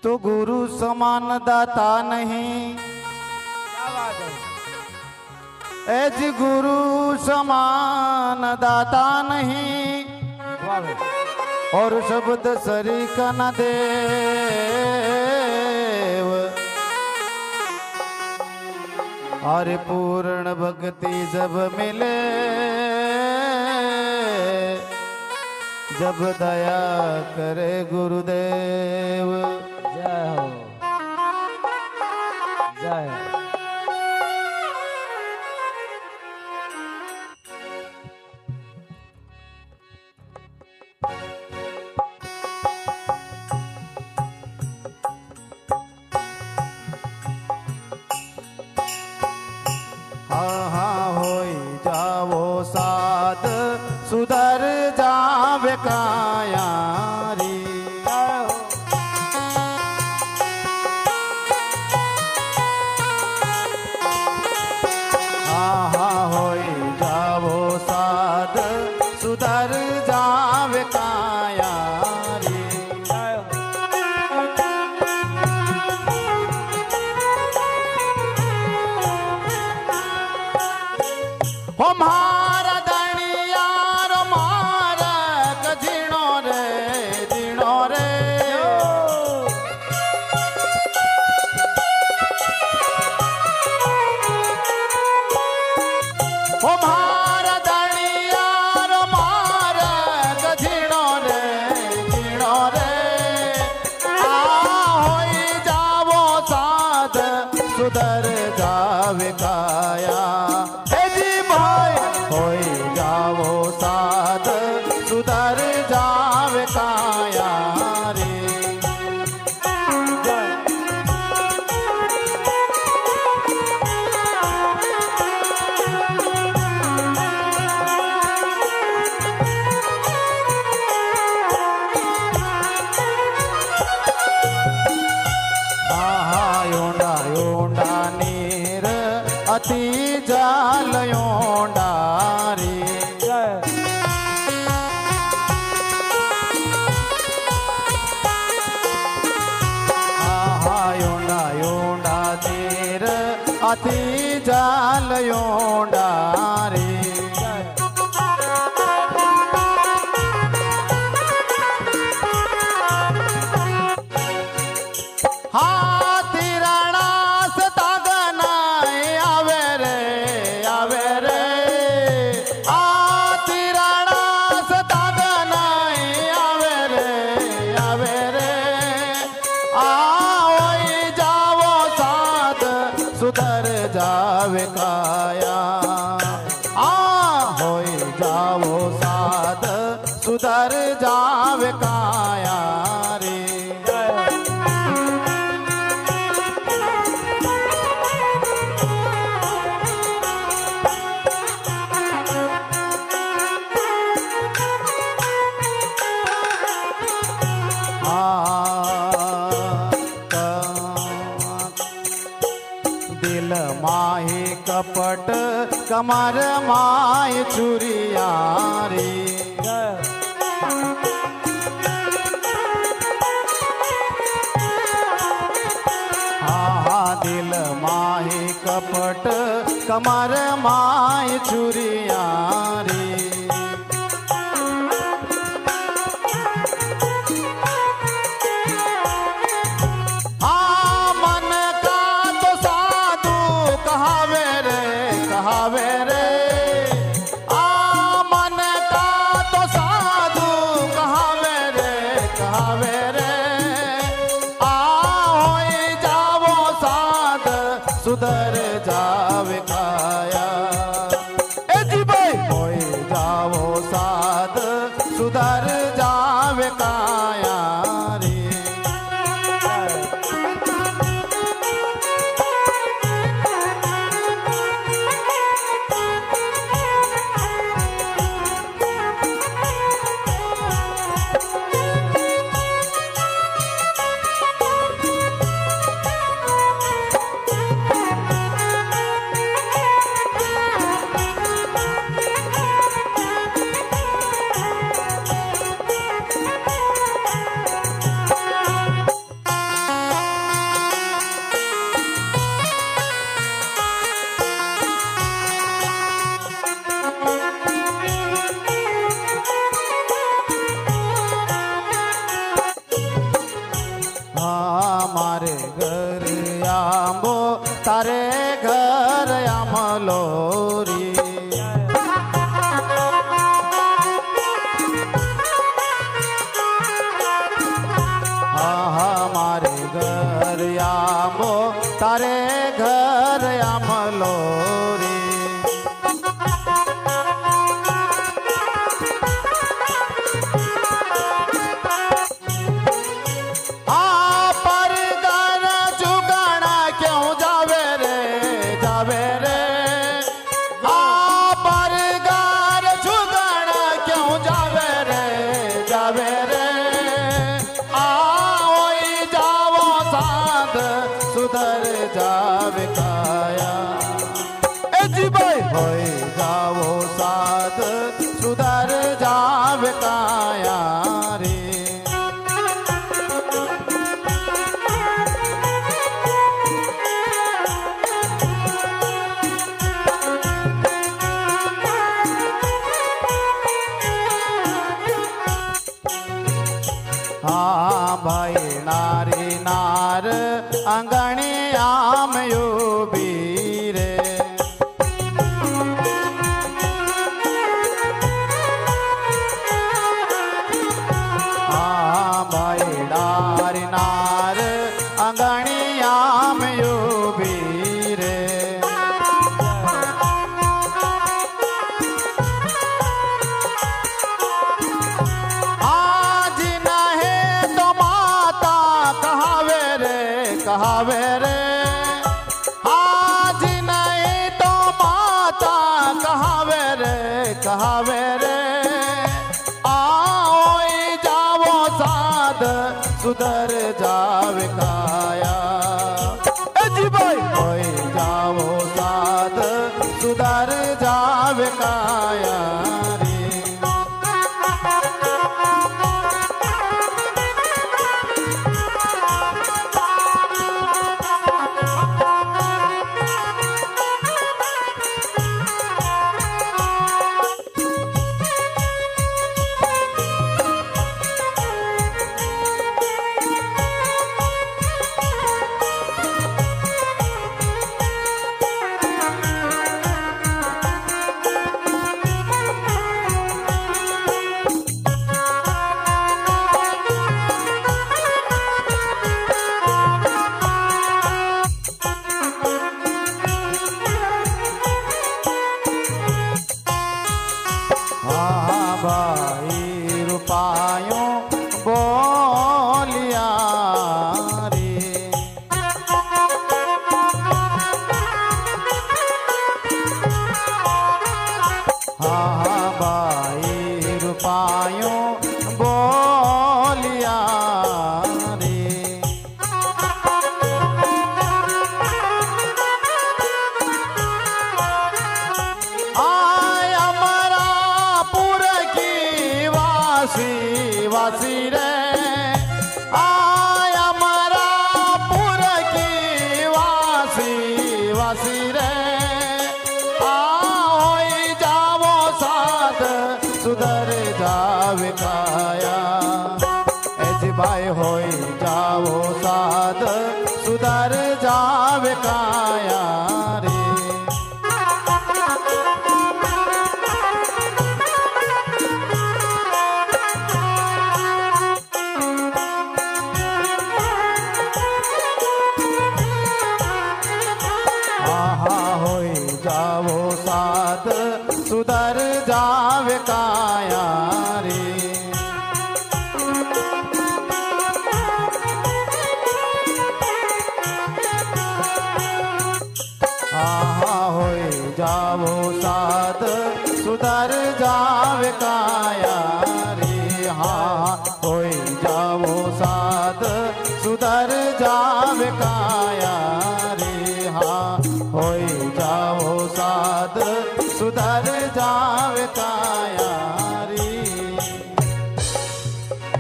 तो गुरु समान दाता नहीं। क्या बात है। एज गुरु समान दाता नहीं, वाह भाई। और शब्द सरीका न देव। अरे पूर्ण भक्ति जब मिले, जब दया करे गुरुदेव। जय हो, जय हो। साध सुधर जावे काया री। होई जावो साध सुधर जावे काया री। हो मारा दणिया रो मारा कझिणो रे झिणो रे। हो मारा दणिया रो मारा कझिणो रे झिणो रे। होई जावो साध सुधर जावे काया। होई जावो साध सुधर जावे काया रे। योंडा योंडा नीर अति जाल योंडा रे। योंडा योंडा नीर अति जाल योंडा रे। सुधर जावे काया। होई जावो साध सुधर जावे काया रे। दिल माही कपट कमर माय चुरिया रे। दिल माही कपट कमर माय चुरिया रे। कहावे रे मन का तो साधु कहावे रे कहावे रे। होई जावो साध सुधर जावे काया। ए जी भाई होई जा मारे घर आंबो तारे घर आमलोरी हमारे घर आंबो तारे घर आमलोरी सुधर जावे काया जी भाई होए जाओ साध सुधर जावे काया रे हाँ भाई नारी नार अंगणी आम रे हाँ भाई नारी नार अंगणी आम रे आज नहीं तो माता कहावे रे आज नहीं तो माता कहावे रे आओ जाओ साध सुधर जावे काया जी भाई होए जाओ साध सुधर जावे काया रे भाई रुपायों बोलिया रे हाँ भाई रुपायों बोलिया रे वासी रे आय अमरापुर की वासी रे आओ जाओ साध सुधर जावे काया ऐसे भाई होई जाओ साध सुधर जावे काया